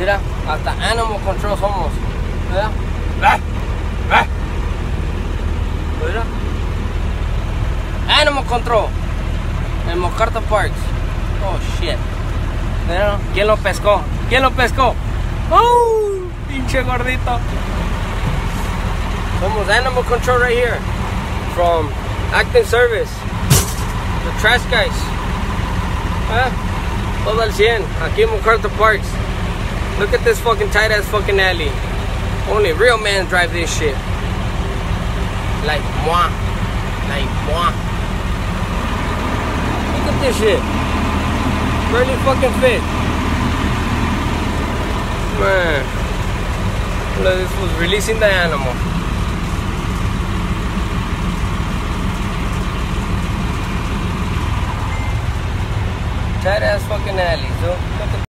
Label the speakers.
Speaker 1: Mira, hasta animal control somos. Mira. Mira. Animal control. En Mocarta Parks. Oh shit. Mira, ¿quién lo pescó? ¿Quién lo pescó? Oh, pinche gordito. Somos animal control right here. From Acting Service. The trash guys. Todo al 100. Aquí en Mocarta Parks. Look at this fucking tight ass fucking alley. Only real men drive this shit. Like moi. Like moi. Look at this shit. Barely fucking fit. Man. Look, this was releasing the animal. Tight ass fucking alley, so